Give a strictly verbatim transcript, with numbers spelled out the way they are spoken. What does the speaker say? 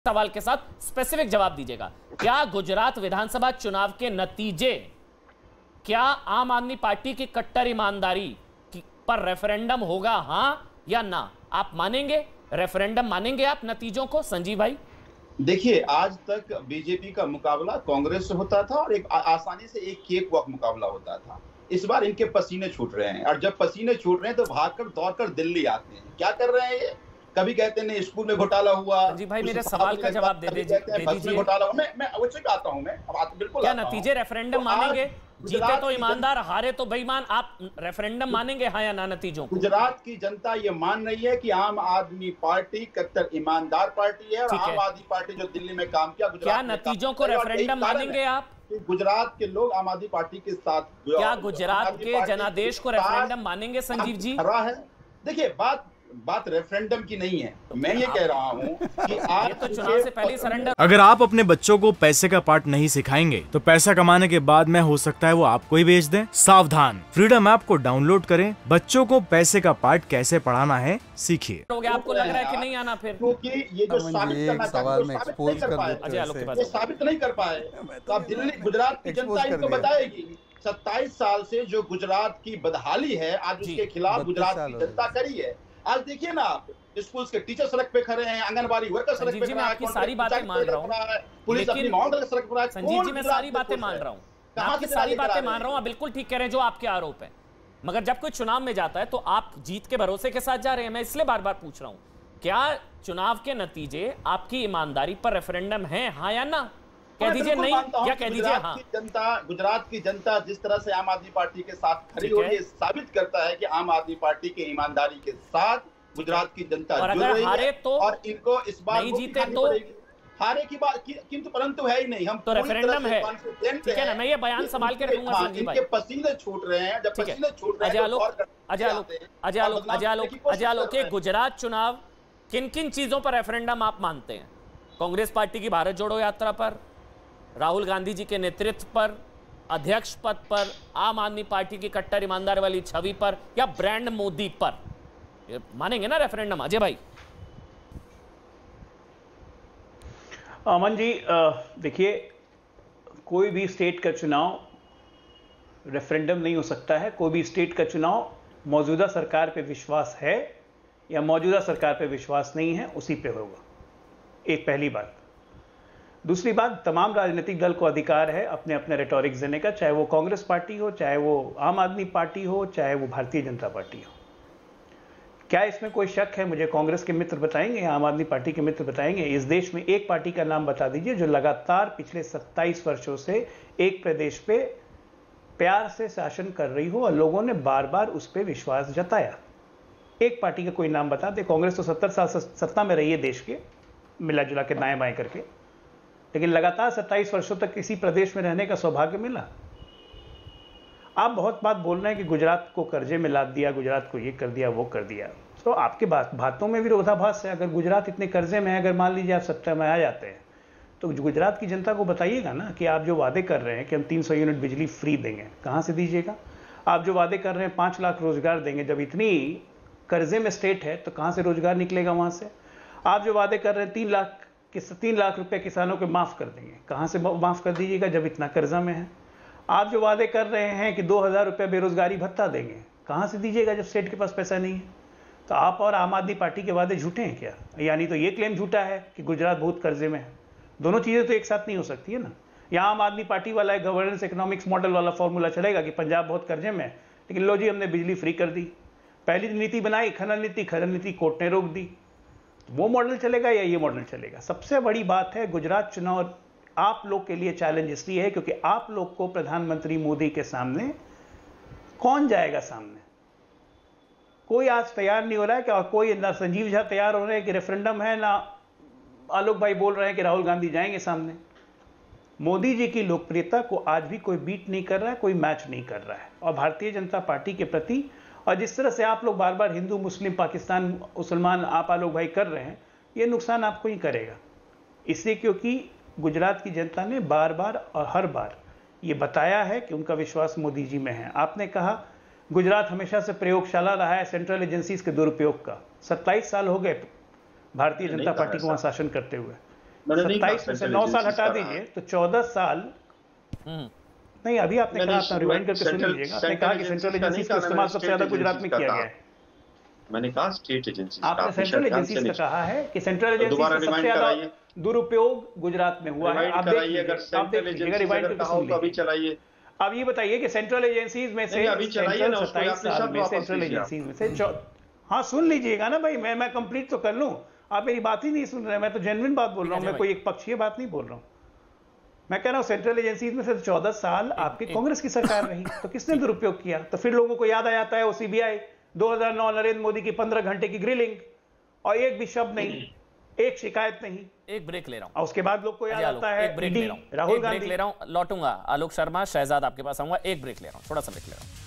सवाल के साथ स्पेसिफिक जवाब दीजिएगा। क्या गुजरात विधानसभा चुनाव के नतीजे, क्या आम आदमी पार्टी की कट्टर ईमानदारी पर रेफरेंडम होगा, हां या ना? आप मानेंगे, रेफरेंडम मानेंगे आप नतीजों को? संजीव भाई, देखिए, आज तक बीजेपी का मुकाबला कांग्रेस से होता था और एक आसानी से एक केक वॉक मुकाबला होता था। इस बार इनके पसीने छूट रहे हैं और जब पसीने छूट रहे हैं तो भागकर दौड़कर दिल्ली आते हैं। क्या कर रहे हैं ये? कभी कहते हैं स्कूल में घोटाला हुआ। संजीव भाई मेरे सवाल का जवाब दे दीजिए। घोटाला हुआ। मैं मैं अवश्य आता हूं। मैं अब बिल्कुल क्या नतीजे रेफरेंडम मानेंगे? जीते तो ईमानदार, हारे तो बेईमान। आप रेफरेंडम मानेंगे, हाँ या ना नतीजों को? गुजरात की जनता ये मान रही है कि आम आदमी पार्टी कट्टर ईमानदार पार्टी है और आम आदमी पार्टी जो दिल्ली में काम किया, क्या नतीजों को रेफरेंडम मानेंगे आप? गुजरात के लोग आम आदमी पार्टी के साथ, क्या गुजरात के जनादेश को रेफरेंडम मानेंगे संजीव जी? देखिए, बात बात रेफरेंडम की नहीं है। मैं ये कह रहा हूँ कि आज तो चुनाव से पहले सरेंडर। अगर आप अपने बच्चों को पैसे का पार्ट नहीं सिखाएंगे तो पैसा कमाने के बाद में हो सकता है वो आपको ही बेच दें। सावधान, फ्रीडम ऐप को डाउनलोड करें, बच्चों को पैसे का पार्ट कैसे पढ़ाना है सीखिए। आपको लग रहा है कि नहीं आना फिर? क्योंकि ये जो साबित करना सवाल में एक्सपोज कर देते हैं, ये साबित नहीं कर पाए तो अब दिल्ली गुजरात की जनता इनको बताएगी। सत्ताईस साल से जो गुजरात की बदहाली है, आज उसके खिलाफ गुजरात की जनता करी है। आज देखिए ना, आप स्कूल के टीचर सड़क पे खड़े हैं, आंगनबाड़ी वर्कर सड़क पे खड़ा है, आपकी सारी बातें मान रहा हूं, पुलिस अपनी मॉडल सड़क पर है। संजीव जी मैं सारी बातें मान रहा हूं, आपकी सारी बातें मान रहा हूं, बिल्कुल ठीक कह रहे हैं जो आपके आरोप है। मगर जब कोई चुनाव में जाता है तो आप जीत के भरोसे के साथ जा रहे हैं। मैं इसलिए बार बार पूछ रहा हूं, क्या चुनाव के नतीजे आपकी ईमानदारी पर रेफरेंडम है, हाँ या ना? कह दीजिए नहीं या कह दीजिए हाँ। जनता, गुजरात की जनता जिस तरह से आम आदमी पार्टी के साथ खड़ी हो रही है, साबित करता है कि आम आदमी पार्टी की ईमानदारी के साथ गुजरात की जनता और जुड़ अगर रही हारे है तो और इनको इस बार नहीं जीते तो हारे की बात, किंतु परंतु है ही नहीं। हम तो रेफरेंडम है, ठीक है ना? मैं ये बयान संभाल के रखूंगा संजीव भाई। पसीने छूट रहे हैं, जब पसीने छूट रहे हैं। अजय आलोक, अजय आलोक, अजय आलोक, अजय आलोक, अजय आलोक, के गुजरात चुनाव किन किन चीजों पर रेफरेंडम आप मानते हैं? कांग्रेस पार्टी की भारत जोड़ो यात्रा पर, राहुल गांधी जी के नेतृत्व पर, अध्यक्ष पद पर, आम आदमी पार्टी की कट्टर ईमानदार वाली छवि पर, या ब्रांड मोदी पर? मानेंगे ना रेफरेंडम? अजय भाई। अमन जी, देखिए, कोई भी स्टेट का चुनाव रेफरेंडम नहीं हो सकता है। कोई भी स्टेट का चुनाव मौजूदा सरकार पे विश्वास है या मौजूदा सरकार पे विश्वास नहीं है, उसी पे होगा। एक पहली बात। दूसरी बात, तमाम राजनीतिक दल को अधिकार है अपने अपने रेटोरिक्स देने का, चाहे वो कांग्रेस पार्टी हो, चाहे वो आम आदमी पार्टी हो, चाहे वो भारतीय जनता पार्टी हो। क्या इसमें कोई शक है? मुझे कांग्रेस के मित्र बताएंगे या आम आदमी पार्टी के मित्र बताएंगे, इस देश में एक पार्टी का नाम बता दीजिए जो लगातार पिछले सत्ताईस वर्षों से एक प्रदेश पे प्यार से शासन कर रही हो और लोगों ने बार बार उस पर विश्वास जताया। एक पार्टी का कोई नाम बता दे। कांग्रेस तो सत्तर साल सत्ता में रही है देश के, मिला जुला के दाएं बाएं करके, लेकिन लगातार सत्ताईस वर्षों तक किसी प्रदेश में रहने का सौभाग्य मिला? आप बहुत बात बोल रहे हैं कि गुजरात को कर्जे में लाद दिया, गुजरात को ये कर दिया, वो कर दिया। तो आपके बात बातों में विरोधाभास है। अगर गुजरात इतने कर्जे में है, अगर मान लीजिए आप सत्ता में आ जाते हैं, तो गुजरात की जनता को बताइएगा ना कि आप जो वादे कर रहे हैं कि हम तीन सौ यूनिट बिजली फ्री देंगे, कहाँ से दीजिएगा? आप जो वादे कर रहे हैं पाँच लाख रोजगार देंगे, जब इतनी कर्जे में स्टेट है तो कहाँ से रोजगार निकलेगा वहाँ से? आप जो वादे कर रहे हैं तीन लाख किस तीन लाख रुपए किसानों को माफ़ कर देंगे, कहाँ से माफ़ कर दीजिएगा जब इतना कर्जा में है? आप जो वादे कर रहे हैं कि दो हज़ार रुपये बेरोजगारी भत्ता देंगे, कहाँ से दीजिएगा जब स्टेट के पास पैसा नहीं है? तो आप और आम आदमी पार्टी के वादे झूठे हैं क्या? यानी तो ये क्लेम झूठा है कि गुजरात बहुत कर्जे में है। दोनों चीज़ें तो एक साथ नहीं हो सकती है ना। या आम आदमी पार्टी वाला एक गवर्नेंस इकोनॉमिक्स मॉडल वाला फॉर्मूला चलेगा कि पंजाब बहुत कर्जे में है, लेकिन लो जी हमने बिजली फ्री कर दी। पहली नीति बनाई खनन नीति, खनन नीति कोर्ट ने रोक दी। वो मॉडल चलेगा या ये मॉडल चलेगा? सबसे बड़ी बात है, गुजरात चुनाव आप लोग के लिए चैलेंज इसलिए है क्योंकि आप लोग को प्रधानमंत्री मोदी के सामने कौन जाएगा सामने? कोई आज तैयार नहीं हो रहा है कि, और कोई ना संजीव झा तैयार हो रहे हैं कि रेफरेंडम है, ना आलोक भाई बोल रहे हैं कि राहुल गांधी जाएंगे सामने। मोदी जी की लोकप्रियता को आज भी कोई बीट नहीं कर रहा है, कोई मैच नहीं कर रहा है। और भारतीय जनता पार्टी के प्रति, और जिस तरह से आप लोग बार बार हिंदू मुस्लिम पाकिस्तान मुसलमान आप आलोक भाई कर रहे हैं, ये नुकसान आपको ही करेगा। इसलिए क्योंकि गुजरात की जनता ने बार बार और हर बार ये बताया है कि उनका विश्वास मोदी जी में है। आपने कहा गुजरात हमेशा से प्रयोगशाला रहा है सेंट्रल एजेंसीज के दुरुपयोग का। सत्ताईस साल हो गए भारतीय जनता पार्टी को वहां शासन करते हुए। सत्ताईस में से नौ साल हटा दीजिए तो चौदह साल। नहीं, अभी आपने कहा, अपना रिवाइंड करके सुन लीजिएगा, आपने कहा कि सेंट्रल एजेंसीज का इस्तेमाल सबसे ज्यादा गुजरात में किया गया है। मैंने कहा स्टेट एजेंसी, आपने सेंट्रल एजेंसीज का कहा है कि सेंट्रल एजेंसी का सबसे ज्यादा दुरुपयोग गुजरात में हुआ है। आप देखिए, आप देखिएगा, रिवाइंड करके सुन लीजिए। अभी चलाइए। अब ये बताइए कि सेंट्रल एजेंसीज में से अभी चलाइए ना, सत्ताईस साल में सेंट्रल एजेंसीज में से, हाँ सुन लीजिएगा ना भाई, मैं मैं कंप्लीट तो कर लूं। आप मेरी बात ही नहीं सुन रहे। मैं तो जेन्युइन बात बोल रहा हूं, मैं कोई एक पक्षीय बात नहीं बोल रहा हूं। मैं कह रहा हूं सेंट्रल एजेंसीज में से चौदह साल आपकी कांग्रेस की सरकार रही, तो किसने दुरुपयोग किया? तो फिर लोगों को याद आ जाता है वो सीबीआई, दो हज़ार नौ नरेंद्र मोदी की पंद्रह घंटे की ग्रिलिंग, और एक भी शब्द नहीं, एक शिकायत नहीं। एक ब्रेक ले रहा हूं, और उसके बाद लोग को याद आता है एक ब्रेक ले रहा हूं, राहुल गांधी। ब्रेक ले रहा हूं, लौटूंगा। आलोक शर्मा, शहजाद आपके पास आऊंगा। एक ब्रेक ले रहा हूं, थोड़ा सा ब्रेक ले रहा हूं।